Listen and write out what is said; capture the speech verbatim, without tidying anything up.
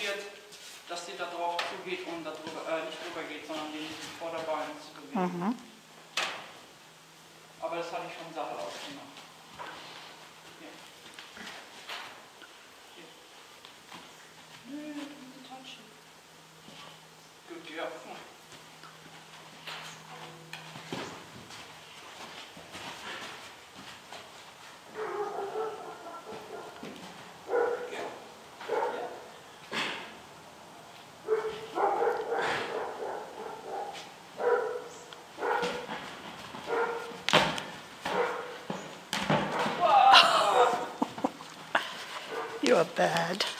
probiert, dass die da drauf zugeht und da drüber, äh, nicht drüber geht, sondern den Vorderbein zu bewegen. Mhm. Aber das hatte ich vom Sattel aus gemacht. Hier. Hier. Nö, diese Touchen. Gut, ja. You're bad.